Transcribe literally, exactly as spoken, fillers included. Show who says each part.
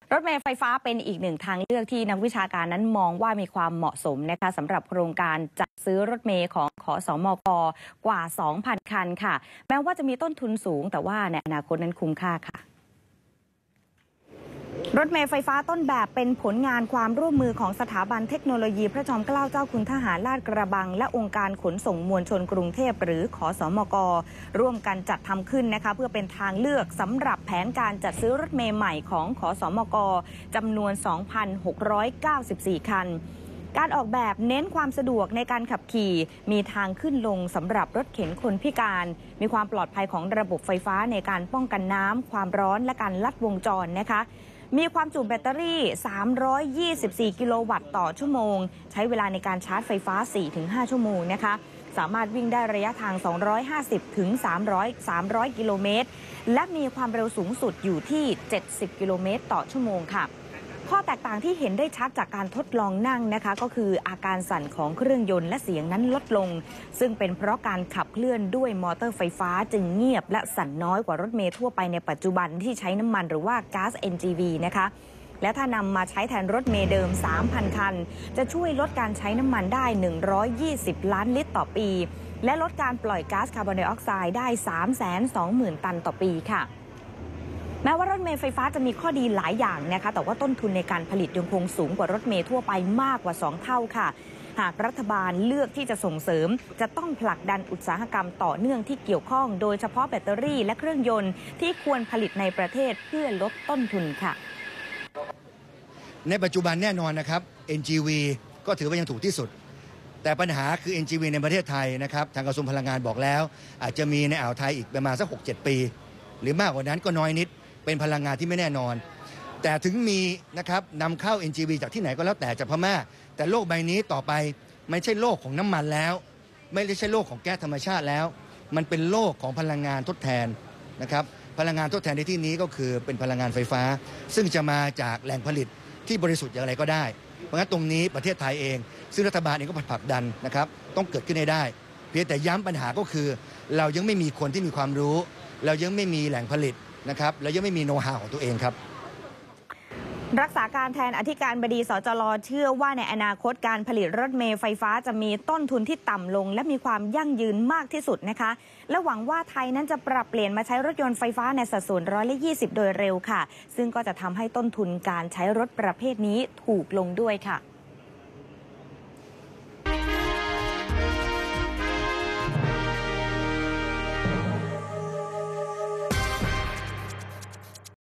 Speaker 1: รถเมล์ไฟฟ้าเป็นอีกหนึ่งทางเลือกที่นักวิชาการนั้นมองว่ามีความเหมาะสมนะคะสำหรับโครงการจัดซื้อรถเมล์ของขสมกกว่า สองพัน คันค่ะแม้ว่าจะมีต้นทุนสูงแต่ว่าในอนาคตนั้นคุ้มค่าค่ะรถเมล์ไฟฟ้าต้นแบบเป็นผลงานความร่วมมือของสถาบันเทคโนโลยีพระจอมเกล้าเจ้าคุณทหารลาดกระบังและองค์การขนส่งมวลชนกรุงเทพหรือขสมกร่วมกันจัดทำขึ้นนะคะเพื่อเป็นทางเลือกสำหรับแผนการจัดซื้อรถเมล์ใหม่ของขสมกจำนวน สองพันหกร้อยเก้าสิบสี่ คันการออกแบบเน้นความสะดวกในการขับขี่มีทางขึ้นลงสำหรับรถเข็นคนพิการมีความปลอดภัยของระบบไฟฟ้าในการป้องกันน้ำความร้อนและการลัดวงจรนะคะมีความจุแบตเตอรี่สามร้อยยี่สิบสี่กิโลวัตต์ต่อชั่วโมงใช้เวลาในการชาร์จไฟฟ้า สี่ถึงห้า ชั่วโมงนะคะสามารถวิ่งได้ระยะทาง สองร้อยห้าสิบถึงสามร้อย สามร้อย กิโลเมตรและมีความเร็วสูงสุดอยู่ที่ เจ็ดสิบ กิโลเมตรต่อชั่วโมงค่ะข้อแตกต่างที่เห็นได้ชัดจากการทดลองนั่งนะคะก็คืออาการสั่นของเครื่องยนต์และเสียงนั้นลดลงซึ่งเป็นเพราะการขับเคลื่อนด้วยมอเตอร์ไฟฟ้าจึงเงียบและสั่นน้อยกว่ารถเมล์ทั่วไปในปัจจุบันที่ใช้น้ำมันหรือว่าก๊าซ เอ็น จี วี นะคะและถ้านำมาใช้แทนรถเมล์เดิม สามพัน คันจะช่วยลดการใช้น้ำมันได้ หนึ่งร้อยยี่สิบ ล้านลิตรต่อปีและลดการปล่อยก๊าซคาร์บอนไดออกไซด์ได้ สามแสนสองหมื่น ตันต่อปีค่ะแม้ว่ารถเมล์ไฟฟ้าจะมีข้อดีหลายอย่างนะคะแต่ว่าต้นทุนในการผลิตยังคงสูงกว่ารถเมล์ทั่วไปมากกว่าสองเท่าค่ะหากรัฐบาลเลือกที่จะส่งเสริมจะต้องผลักดันอุตสาหกรรมต่อเนื่องที่เกี่ยวข้องโดยเฉพาะแบตเตอรี่และเครื่องยนต์ที่ควรผลิตในประเทศเพื่อลดต้นทุนค่ะ
Speaker 2: ในปัจจุบันแน่นอนนะครับ เอ็น จี วี ก็ถือว่ายังถูกที่สุดแต่ปัญหาคือ เอ็น จี วี ในประเทศไทยนะครับทางกระทรวงพลังงานบอกแล้วอาจจะมีในอ่าวไทยอีกประมาณสัก หกเจ็ด ปีหรือมากกว่านั้นก็น้อยนิดเป็นพลังงานที่ไม่แน่นอนแต่ถึงมีนะครับนำเข้า เอ็น จี วี จากที่ไหนก็แล้วแต่จากพม่าแต่โลกใบนี้ต่อไปไม่ใช่โลกของน้ำมันแล้วไม่ใช่โลกของแก๊สธรรมชาติแล้วมันเป็นโลกของพลังงานทดแทนนะครับพลังงานทดแทนในที่นี้ก็คือเป็นพลังงานไฟฟ้าซึ่งจะมาจากแหล่งผลิตที่บริสุทธิ์อย่างไรก็ได้เพราะงั้นตรงนี้ประเทศไทยเองซึ่งรัฐบาลเองก็ผลักดันนะครับต้องเกิดขึ้นให้ได้เพียงแต่ย้ำปัญหาก็คือเรายังไม่มีคนที่มีความรู้เรายังไม่มีแหล่งผลิตนะครับเรายังไม่มีโน้ตฮาวของตัวเองครับ
Speaker 1: รักษาการแทนอธิการบดีสจล.เชื่อว่าในอนาคตการผลิตรถเมล์ไฟฟ้าจะมีต้นทุนที่ต่ำลงและมีความยั่งยืนมากที่สุดนะคะและหวังว่าไทยนั้นจะปรับเปลี่ยนมาใช้รถยนต์ไฟฟ้าในสัดส่วนร้อยละยี่สิบโดยเร็วค่ะซึ่งก็จะทำให้ต้นทุนการใช้รถประเภทนี้ถูกลงด้วยค่ะ